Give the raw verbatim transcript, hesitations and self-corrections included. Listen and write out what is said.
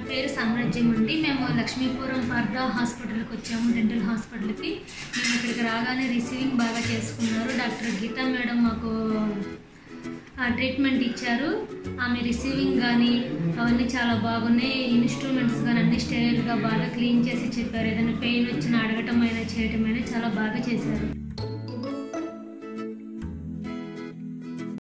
పేరు సామ్రాజ్యం అండి. మేము లక్ష్మీపురం పార్థ హాస్పిటల్కి వచ్చాము, డెంటల్ హాస్పిటల్కి. మేము ఇక్కడికి రాగానే రిసీవింగ్ బాగా చేసుకున్నారు. డాక్టర్ గీతా మేడం మాకు ట్రీట్మెంట్ ఇచ్చారు. ఆమె రిసీవింగ్ కానీ అవన్నీ చాలా బాగున్నాయి. ఇన్స్ట్రుమెంట్స్ కానీ అన్ని స్టైల్గా బాగా క్లీన్ చేసి చెప్పారు. ఏదైనా పెయిన్ వచ్చినా అడగటం అయినా చేయటం అయినా చాలా బాగా చేశారు.